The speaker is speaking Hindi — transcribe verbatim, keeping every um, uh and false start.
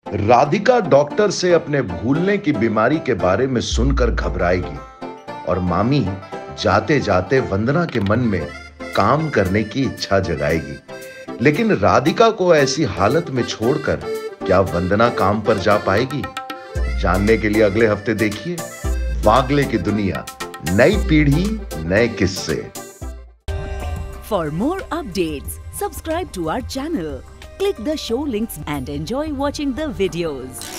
राधिका डॉक्टर से अपने भूलने की बीमारी के बारे में सुनकर घबराएगी और मामी जाते जाते वंदना के मन में काम करने की इच्छा जगाएगी। लेकिन राधिका को ऐसी हालत में छोड़कर क्या वंदना काम पर जा पाएगी? जानने के लिए अगले हफ्ते देखिए वागले की दुनिया, नई पीढ़ी नए किस्से। For more updates, subscribe to our channel, click the show links and enjoy watching the videos.